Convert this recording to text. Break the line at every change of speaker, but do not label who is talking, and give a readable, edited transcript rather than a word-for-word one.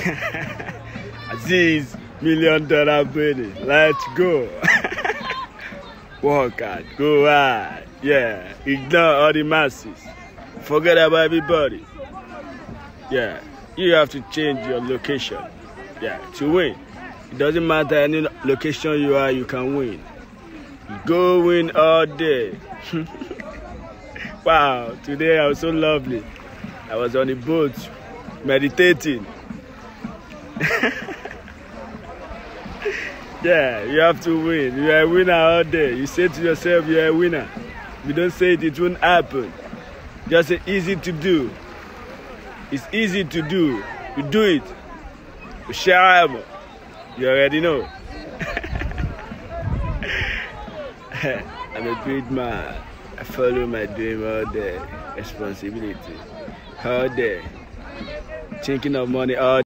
Aziz, $1 million brain. Let's go. Work hard, go hard. Yeah, ignore all the masses. Forget about everybody. Yeah, you have to change your location. Yeah, to win. It doesn't matter any location you are, you can win. Go win all day. Wow, today I was so lovely. I was on the boat meditating. Yeah, you have to win. You are a winner all day. You say to yourself, you are a winner. If you don't say it, it won't happen. Just say easy to do. It's easy to do. You do it. You share. You already know. I'm a great man. I follow my dream all day. Responsibility all day. Thinking of money all day.